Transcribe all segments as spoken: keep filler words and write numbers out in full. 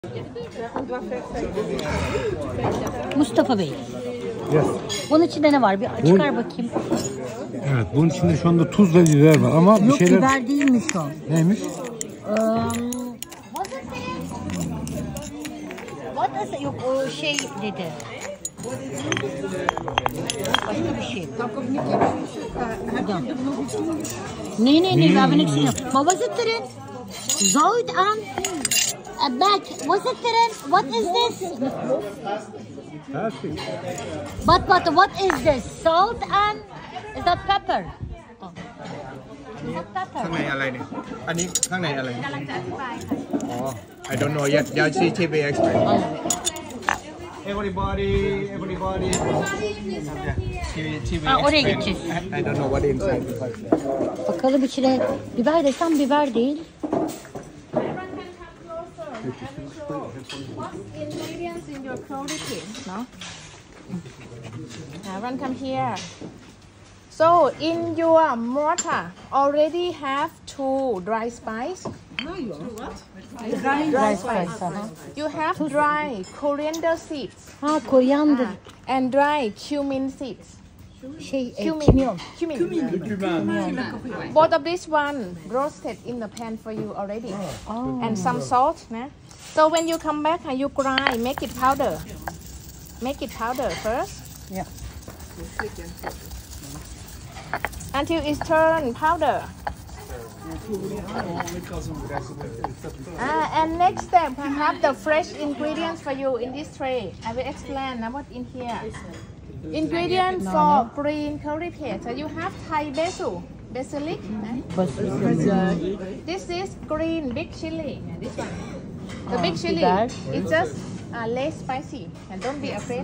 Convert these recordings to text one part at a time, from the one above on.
Mustafa Bey. Yes. Bunun içinde ne var? Bir çıkar bakayım. Evet, bunun içinde şu anda tuz ve biber var ama Yok, bir şeyler... biber değilmiş o. Neymiş? Um, what is... Yok, o şey dedi. Başka bir şey. Ne ne ne, we have an exchange. What was it today? Zout and a bag. Was it today? What is this? But but what is this? Salt and is that pepper? Oh. Is that pepper? ข้างในอะไรเนี่ย อันนี้ข้างในอะไรอ๋อ I don't know yet เดี๋ยวชีชีไป explain everybody everybody ชีชีไป Ha, oraya gideceğiz. I don't know what inside Bakalım içine biber desem biber değil. What ingredients in your quality? No. Everyone come here. So in your mortar already have two dry spice. No, you what? Dry, dry spice. Aha. You have dry coriander seeds. Ha, koriander. And dry cumin seeds. Şey, e, Cumin. kimyon. Cumin. Both of this one roasted in the pan for you already. Oh. And some salt. Nah? So when you come back, you grind, make it powder. Make it powder first. Yeah. Until it's turned powder. Ah, and next step, I have the fresh ingredients for you in this tray. I will explain now what in here. Ingredients for green curry paste. So you have Thai basil, basilic. This is green big chili. This one. The big chili. It's just uh, less spicy. And don't be afraid.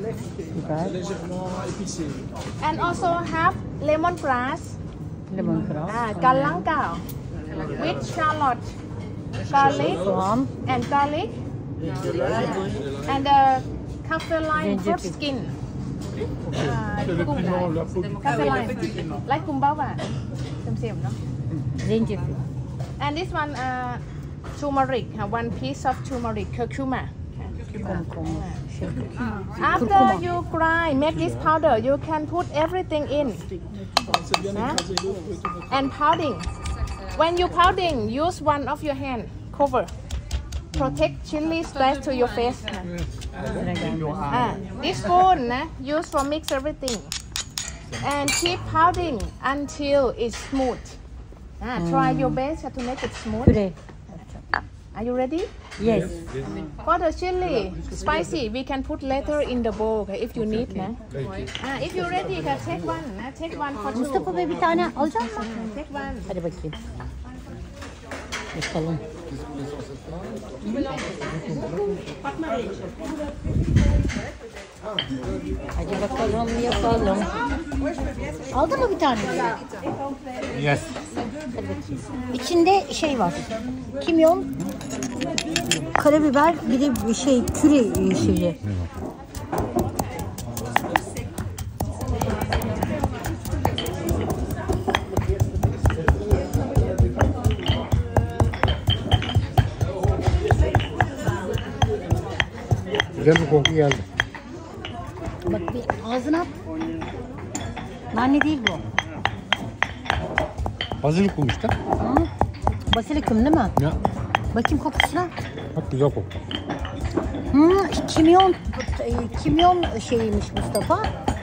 And also have lemongrass. Lemongrass. Ah, galangal with shallot, garlic, and garlic, and the kaffir lime fruit skin. Uh, kaffir lime, like kumbawa, same no? Zencefil. And this one, uh, turmeric, uh, one piece of turmeric, curcuma. After you grind, make this powder, you can put everything in. Huh? And pounding. When you pounding, use one of your hand, cover. Protect chili splash to your face. Ah, this spoon, uh, use for mix everything. And keep pounding until it's smooth. Ah, try your best to make it smooth. Püre. Are you ready? Yes. For the chili, spicy, we can put later in the bowl okay, if you need. Nah. Ah, if you're ready, you can take one. Nah. Take one for two. Mustafa Bey bir tane alacak mısın? Take one. Hadi bakayım. Bakalım. Hadi bakalım yapalım. Aldın mı bir tane? Yes. İçinde şey var. Kimyon, karabiber, bir de şey püre şeyi. Güzel bir koku geldi. Bak bir ağzına at. Nane değil bu. Basilikum işte. Hı? Basilikum değil mi? Ya. Bakayım kokusuna. Bak güzel koku. Hmm, kimyon, kimyon şeyiymiş Mustafa.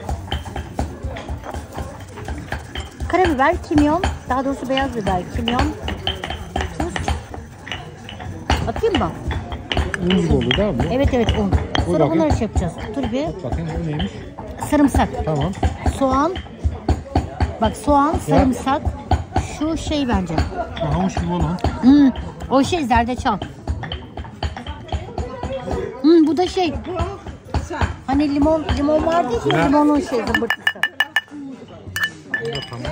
Karabiber, kimyon, daha doğrusu beyaz biber, kimyon, tuz. Atayım mı? Un gibi oldu değil mi? Evet evet un. Sonra bakayım. bunları şey yapacağız. Dur bir. Bakayım bu neymiş? Sarımsak. Tamam. Soğan. Bak soğan, sarımsak. Şu şey bence. Havuç gibi olan. Hmm, o şey zerdeçal. Hmm, bu da şey. Hani limon limon vardı ya, limonun şey zımbırtısı. Bu da tamam.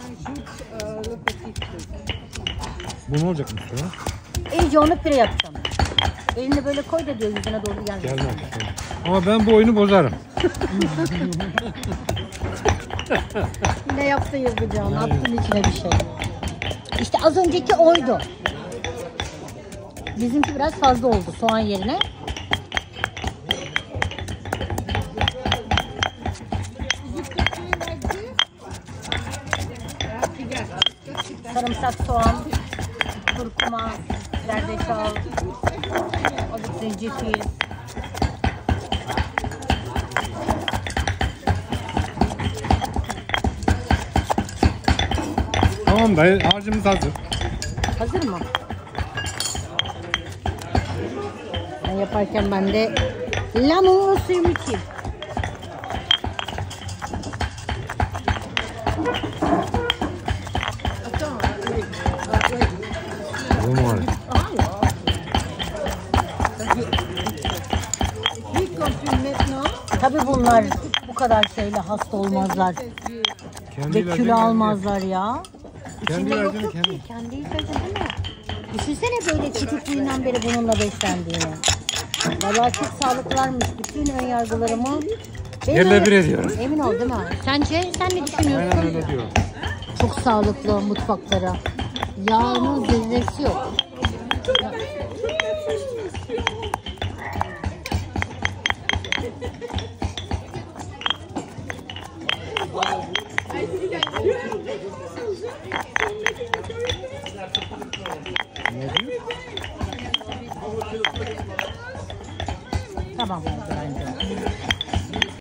Bu ne olacak Mustafa? İyice onu püre yapacağım. Elini böyle koy da diyor yüzüne doğru geldi. Gelmez. Ama ben bu oyunu bozarım. Ne yaptın yazacağım? Attın içine bir şey. İşte az önceki oydu. Bizimki biraz fazla oldu soğan yerine. Sarımsak, soğan, kurkuma, zerdeçal, azıcık zencefil. Tamam dayı, harcımız hazır. Hazır mı? Ben yaparken ben de limon suyumu içeyim. Tamam abi. Tabii bunlar bu kadar şeyle hasta olmazlar. Kendi Ve ilacını kilo kendi- almazlar ya. Kendi İçinde yok ilacını yok kendi. ki. Kendi ilacı değil mi? Düşünsene böyle çocukluğundan beri bununla beslendiğini. Vallahi çok sağlıklılarmış. Bütün ön yargılarımı ben Yerle öyle- bir ediyorum. Emin ol değil mi? Sence sen ne düşünüyorsun? Aynen öyle diyor. Çok sağlıklı mutfaklara. Yağının zerresi yok.